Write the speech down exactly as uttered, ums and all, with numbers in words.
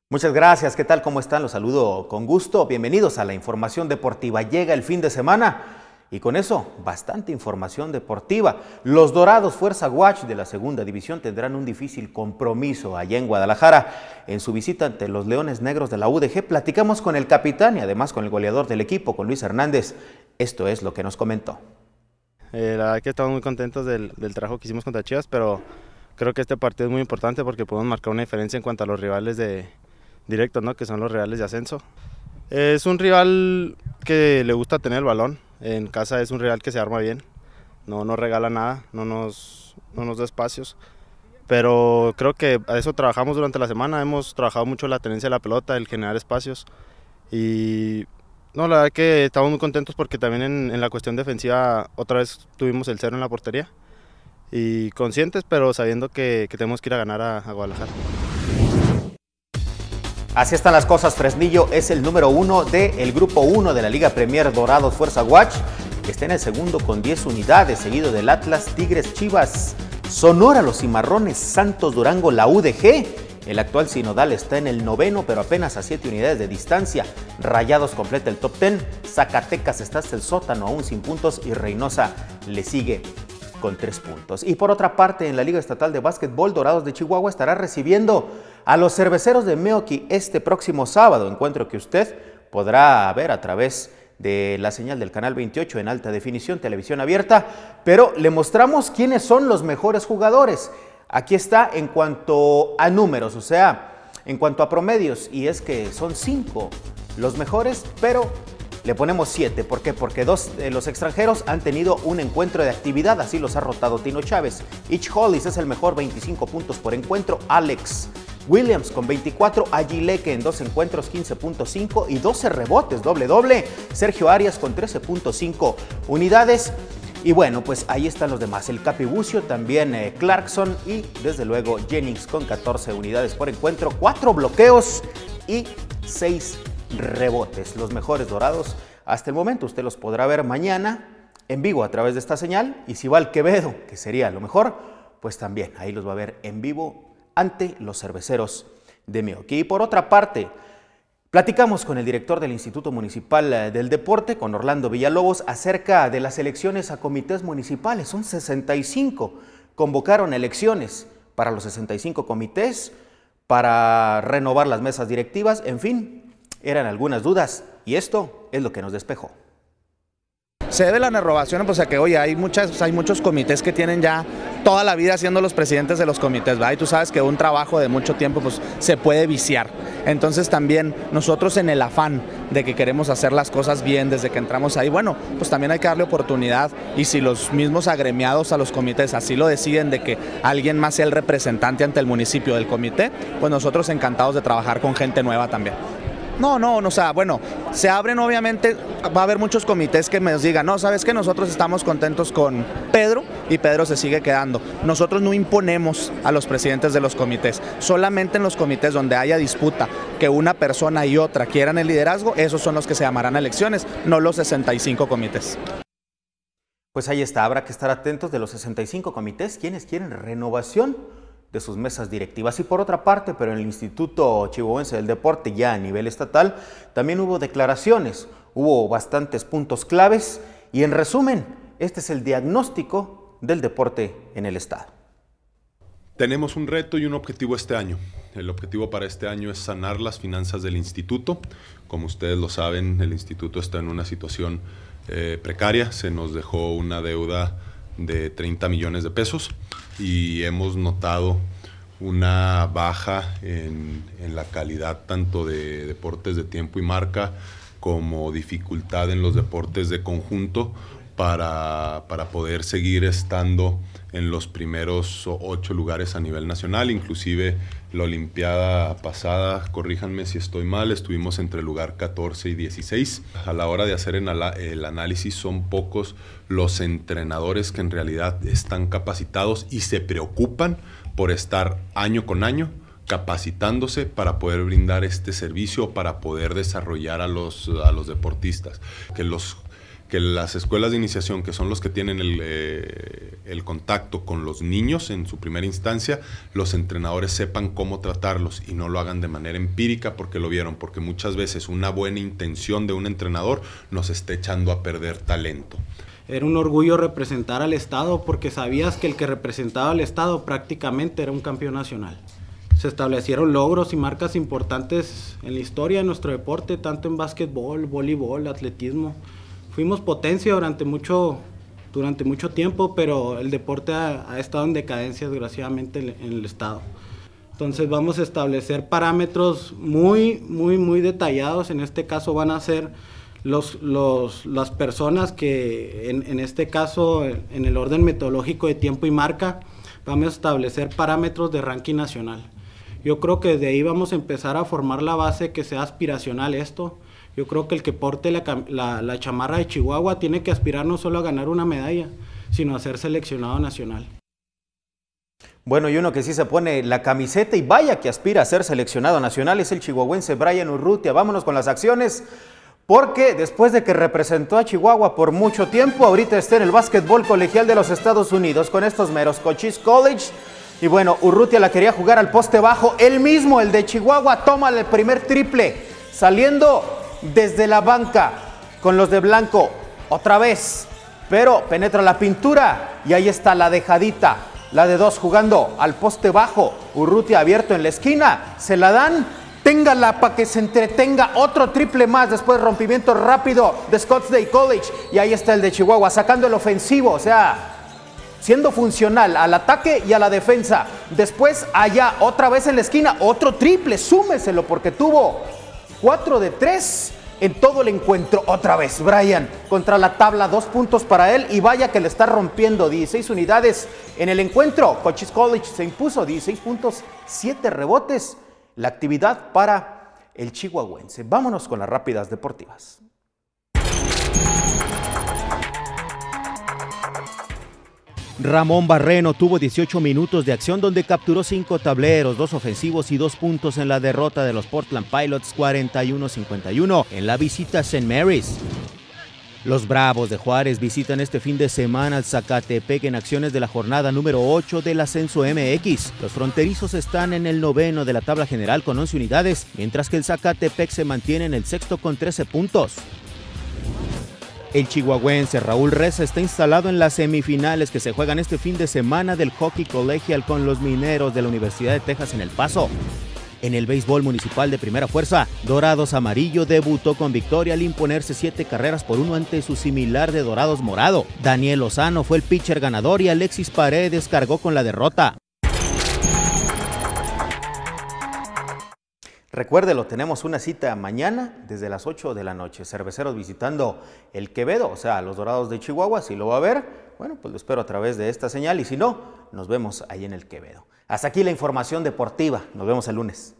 Muchas gracias, ¿qué tal? ¿Cómo están? Los saludo con gusto. Bienvenidos a la información deportiva. Llega el fin de semana y con eso bastante información deportiva. Los Dorados Fuerza Watch de la segunda división tendrán un difícil compromiso allá en Guadalajara. En su visita ante los Leones Negros de la U D G platicamos con el capitán y además con el goleador del equipo, con Luis Hernández. Esto es lo que nos comentó. Eh, la verdad que estamos muy contentos del, del trabajo que hicimos contra Chivas, pero creo que este partido es muy importante porque podemos marcar una diferencia en cuanto a los rivales de directos, ¿no? Que son los rivales de ascenso. Es un rival que le gusta tener el balón, en casa es un rival que se arma bien, no nos regala nada, no nos, no nos da espacios, pero creo que a eso trabajamos durante la semana, hemos trabajado mucho la tenencia de la pelota, el generar espacios y no, la verdad que estamos muy contentos porque también en, en la cuestión defensiva otra vez tuvimos el cero en la portería y conscientes, pero sabiendo que, que tenemos que ir a ganar a, a Guadalajara. Así están las cosas. Fresnillo es el número uno del grupo uno de la Liga Premier. Dorados Fuerza Watch, que está en el segundo con diez unidades, seguido del Atlas, Tigres, Chivas, Sonora, los Cimarrones, Santos, Durango, la U D G. El actual Sinodal está en el noveno, pero apenas a siete unidades de distancia. Rayados completa el top diez, Zacatecas está hasta el sótano, aún sin puntos, y Reynosa le sigue con tres puntos. Y por otra parte, en la Liga Estatal de Básquetbol, Dorados de Chihuahua estará recibiendo a los Cerveceros de Meoqui este próximo sábado, encuentro que usted podrá ver a través de la señal del canal veintiocho en alta definición, televisión abierta, pero le mostramos quiénes son los mejores jugadores. Aquí está en cuanto a números, o sea, en cuanto a promedios, y es que son cinco los mejores, pero le ponemos siete. ¿Por qué? Porque dos de los extranjeros han tenido un encuentro de actividad, así los ha rotado Tino Chávez. Ich Hollis es el mejor, veinticinco puntos por encuentro. Alex Williams con veinticuatro, Aguileque en dos encuentros, quince punto cinco y doce rebotes, doble doble. Sergio Arias con trece punto cinco unidades. Y bueno, pues ahí están los demás. El Capi Bucio, también eh, Clarkson y desde luego Jennings con catorce unidades por encuentro, cuatro bloqueos y seis rebotes. Los mejores Dorados hasta el momento. Usted los podrá ver mañana en vivo a través de esta señal. Y si va al Quevedo, que sería lo mejor, pues también ahí los va a ver en vivo ante los Cerveceros de Meoqui. Y por otra parte, platicamos con el director del Instituto Municipal del Deporte, con Orlando Villalobos, acerca de las elecciones a comités municipales. Son sesenta y cinco. Convocaron elecciones para los sesenta y cinco comités, para renovar las mesas directivas, en fin, eran algunas dudas y esto es lo que nos despejó. Se debe la renovación pues a que, oye, hay, muchas, hay muchos comités que tienen ya toda la vida siendo los presidentes de los comités, ¿verdad? Y tú sabes que un trabajo de mucho tiempo pues se puede viciar. Entonces también nosotros en el afán de que queremos hacer las cosas bien desde que entramos ahí, bueno, pues también hay que darle oportunidad y si los mismos agremiados a los comités así lo deciden de que alguien más sea el representante ante el municipio del comité, pues nosotros encantados de trabajar con gente nueva también. No, no, o sea, bueno, se abren obviamente, va a haber muchos comités que nos digan, no, sabes que nosotros estamos contentos con Pedro y Pedro se sigue quedando. Nosotros no imponemos a los presidentes de los comités, solamente en los comités donde haya disputa, que una persona y otra quieran el liderazgo, esos son los que se llamarán elecciones, no los sesenta y cinco comités. Pues ahí está, habrá que estar atentos de los sesenta y cinco comités, quienes quieren renovación de sus mesas directivas. Y por otra parte, pero en el Instituto Chihuahuense del Deporte, ya a nivel estatal, también hubo declaraciones, hubo bastantes puntos claves y en resumen, este es el diagnóstico del deporte en el estado. Tenemos un reto y un objetivo este año. El objetivo para este año es sanar las finanzas del instituto. Como ustedes lo saben, el instituto está en una situación eh, precaria, se nos dejó una deuda de treinta millones de pesos y hemos notado una baja en, en la calidad tanto de deportes de tiempo y marca como dificultad en los deportes de conjunto para, para poder seguir estando en los primeros ocho lugares a nivel nacional. Inclusive la olimpiada pasada, corríjanme si estoy mal, estuvimos entre el lugar catorce y dieciséis. A la hora de hacer el análisis son pocos los entrenadores que en realidad están capacitados y se preocupan por estar año con año capacitándose para poder brindar este servicio, para poder desarrollar a los, a los deportistas. Que los que las escuelas de iniciación, que son los que tienen el, eh, el el contacto con los niños en su primera instancia, los entrenadores sepan cómo tratarlos y no lo hagan de manera empírica porque lo vieron, porque muchas veces una buena intención de un entrenador nos está echando a perder talento. Era un orgullo representar al Estado porque sabías que el que representaba al Estado prácticamente era un campeón nacional. Se establecieron logros y marcas importantes en la historia de nuestro deporte, tanto en básquetbol, voleibol, atletismo. Fuimos potencia durante mucho, durante mucho tiempo, pero el deporte ha, ha estado en decadencia desgraciadamente en, en el Estado. Entonces vamos a establecer parámetros muy, muy, muy detallados. En este caso van a ser Los, los, las personas que en, en este caso en el orden metodológico de tiempo y marca vamos a establecer parámetros de ranking nacional. Yo creo que de ahí vamos a empezar a formar la base que sea aspiracional esto. Yo creo que el que porte la, la, la chamarra de Chihuahua tiene que aspirar no solo a ganar una medalla, sino a ser seleccionado nacional. Bueno, y uno que sí se pone la camiseta y vaya que aspira a ser seleccionado nacional es el chihuahuense Brian Urrutia. Vámonos con las acciones. Porque después de que representó a Chihuahua por mucho tiempo, ahorita está en el básquetbol colegial de los Estados Unidos con estos meros Cochise College. Y bueno, Urrutia la quería jugar al poste bajo. Él mismo, el de Chihuahua, toma el primer triple, saliendo desde la banca con los de blanco. Otra vez, pero penetra la pintura y ahí está la dejadita. La de dos jugando al poste bajo. Urrutia abierto en la esquina, se la dan. Téngala para que se entretenga, otro triple más, después rompimiento rápido de Scottsdale College y ahí está el de Chihuahua sacando el ofensivo, o sea, siendo funcional al ataque y a la defensa. Después allá, otra vez en la esquina, otro triple, súmeselo porque tuvo cuatro de tres en todo el encuentro. Otra vez Brian contra la tabla, dos puntos para él y vaya que le está rompiendo. Dieciséis unidades en el encuentro. Cochise College se impuso, dieciséis puntos, siete rebotes. La actividad para el chihuahuense. Vámonos con las rápidas deportivas. Ramón Barreno tuvo dieciocho minutos de acción donde capturó cinco tableros, dos ofensivos y dos puntos en la derrota de los Portland Pilots cuarenta y uno a cincuenta y uno en la visita a Saint Mary's. Los Bravos de Juárez visitan este fin de semana al Zacatepec en acciones de la jornada número ocho del Ascenso M X. Los fronterizos están en el noveno de la tabla general con once unidades, mientras que el Zacatepec se mantiene en el sexto con trece puntos. El chihuahuense Raúl Reza está instalado en las semifinales que se juegan este fin de semana del hockey colegial con los Mineros de la Universidad de Texas en El Paso. En el béisbol municipal de primera fuerza, Dorados Amarillo debutó con victoria al imponerse siete carreras por uno ante su similar de Dorados Morado. Daniel Lozano fue el pitcher ganador y Alexis Paredes cargó con la derrota. Recuérdelo, tenemos una cita mañana desde las ocho de la noche. Cerveceros visitando el Quevedo, o sea, los Dorados de Chihuahua. Si lo va a ver, bueno, pues lo espero a través de esta señal y si no, nos vemos ahí en el Quevedo. Hasta aquí la información deportiva. Nos vemos el lunes.